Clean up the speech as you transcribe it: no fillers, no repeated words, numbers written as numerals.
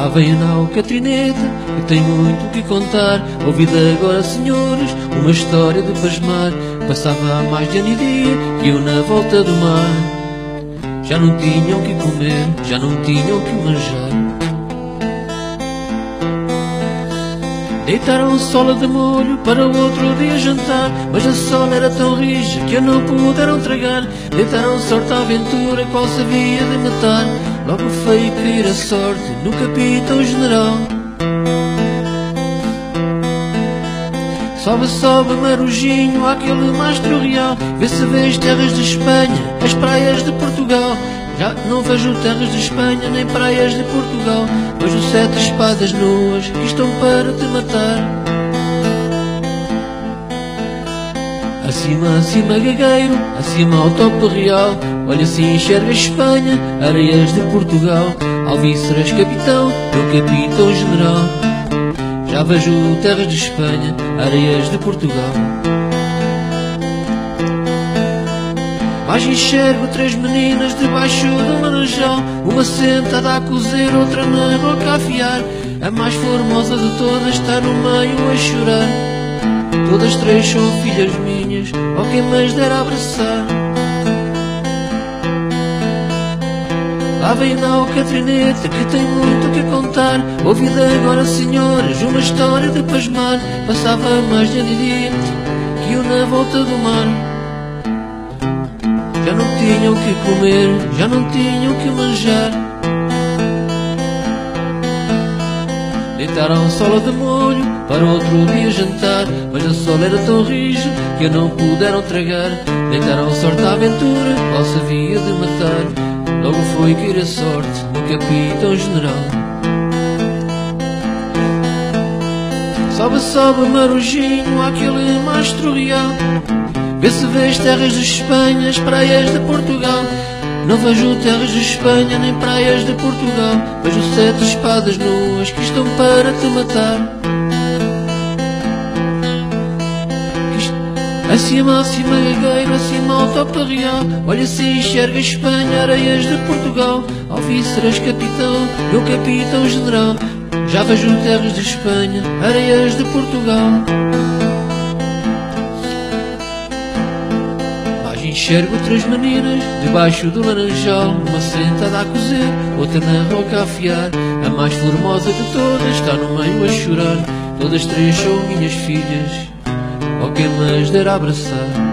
Lá vem a nau Catrineta, que tem muito o que contar. Ouvid agora, senhores, uma história de pasmar. Passava há mais de ano e dia, que eu na volta do mar. Já não tinham o que comer, já não tinham o que manjar. Deitaram sola de molho para o outro dia jantar, mas a sola era tão rija que a não puderam tragar. Deitaram sorte à aventura, qual se havia de matar. Logo veio cair a sorte no capitão-general. Sobe, sobe, marujinho, àquele mastro real. Vê se vês terras de Espanha, as praias de Portugal. Já não vejo terras de Espanha, nem praias de Portugal. Vejo 7 espadas nuas que estão para te matar. Acima, acima, gagueiro, acima ao topo real. Olha se enxerga Espanha, areias de Portugal. Alvíceras, capitão, meu capitão-general. Já vejo terras de Espanha, areias de Portugal. Mas enxergo 3 meninas debaixo do laranjal. Uma sentada a cozer, outra na roca a afiar. A mais formosa de todas está no meio a chorar. Todas 3 são filhas minhas, oh quem mais dera abraçar. Lá vem a Catrineta, que tem muito o que contar. Ouvid agora, senhores, uma história de pasmar. Passava mais de ano e dia, que eu na volta do mar. Já não tinham o que comer, já não tinham o que manjar. Deitaram sola de molho para outro dia jantar, mas a sola era tão rija que a não puderam tragar. Deitaram sorte à aventura, qual se havia de matar. Logo foi cair a sorte no capitão-general. Sobe, sobe, marujinho, àquele mastro real. Vê se vês terras de Espanha, as praias de Portugal. Não vejo terras de Espanha, nem praias de Portugal. Vejo 7 espadas nuas que estão para te matar. Acima, acima, gagueiro, acima ao topo real. Olha se enxerga Espanha, areias de Portugal. Alvíceras, capitão, meu capitão-general. Já vejo terras de Espanha, areias de Portugal. Enxergo 3 meninas debaixo do laranjal. Uma sentada a cozer, outra na roca a afiar. A mais formosa de todas está no meio a chorar. Todas 3 são minhas filhas, oh quem mais dera abraçar.